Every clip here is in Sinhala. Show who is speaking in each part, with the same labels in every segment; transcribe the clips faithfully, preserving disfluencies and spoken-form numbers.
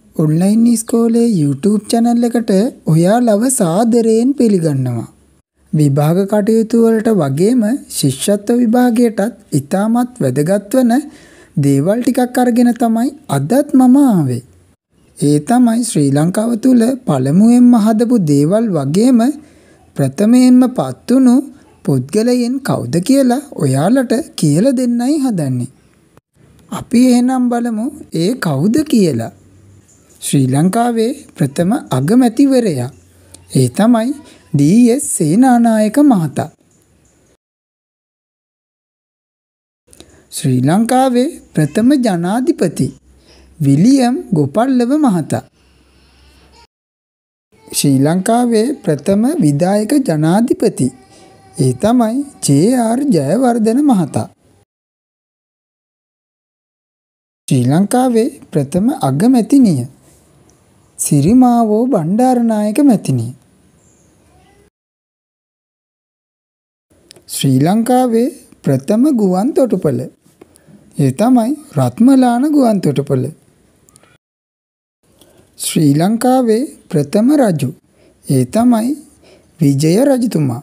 Speaker 1: ඔන්ලයින් ඉස්කෝලේ YouTube channel එකට ඔයාලව සාදරයෙන් පිළිගන්නවා. විභාග කටයුතු වලට වගේම ශිෂ්‍යත්ව විභාගයටත් ඉතාමත් වැදගත් වෙන දේවල් ටිකක් අරගෙන තමයි අදත් මම ආවේ. ඒ තමයි ශ්‍රී ලංකාව තුල පළමුවෙන්ම හදපු දේවල් වගේම ප්‍රථමයෙන්ම පත්තුණු පුද්ගලයන් කවුද කියලා ඔයාලට කියලා දෙන්නයි හදන්නේ. අපි එහෙනම් බලමු ඒ කවුද කියලා. ශ්‍රී ලංකාවේ ප්‍රථම අගමැතිවරයා ඒ තමයි ඩී.එස්. සේනානායක මහතා. ශ්‍රී ලංකාවේ ප්‍රථම ජනාධිපති විලියම් ගෝපල්ලව මහතා. ශ්‍රී ලංකාවේ ප්‍රථම විධායක ජනාධිපති ඒ තමයි ජේ.ආර්. ජයවර්ධන මහතා. ශ්‍රී ලංකාවේ ප්‍රථම අගමැතිනිය සිරිමාවෝ බණ්ඩාරනායක මැතිනිය. ශ්‍රී ලංකාවේ ප්‍රථම ගුවන් තොටුපළ ඒ තමයි රත්මලාන ගුවන් තොටුපළ. ශ්‍රී ලංකාවේ ප්‍රථම රජු ඒ තමයි විජය රජතුමා.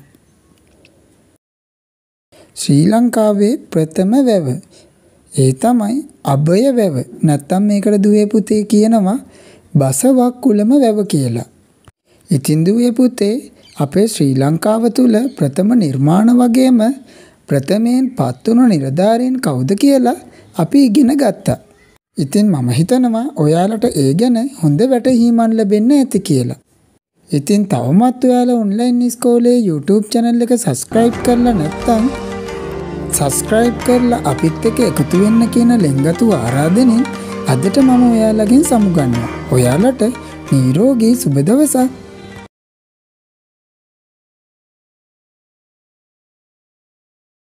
Speaker 1: ශ්‍රී ලංකාවේ ප්‍රථම වැව ඒ තමයි අභය වැව. නැත්තම් මේකට දුවේ පුතේ කියනවා බසවක්කුළම වැව කියලා. ඉතින් දුවේ පුතේ අපේ ශ්‍රී ලංකාව තුල ප්‍රථම නිර්මාණ වගේම ප්‍රථමයෙන් පත්වුණු නිලධාරීන් කවුද කියලා අපි ඉගෙන ගත්තා. ඉතින් මම හිතනවා ඔයාලට ඒ ගැන හොඳ වැටහීමක් ලැබෙන්න ඇති කියලා. ඉතින් තවමත් ඔයාලා ඔන්ලයින් ඉස්කෝලේ YouTube channel එක subscribe කරලා නැත්නම් subscribe කරලා අපිත් එක්ක එකතු වෙන්න කියන ලෙන්ගතු ආරාධනෙන් අදට මම ඔයාලගෙන් සමුගන්නවා. ඔයාලට නිරෝගී සුබ දවසක්.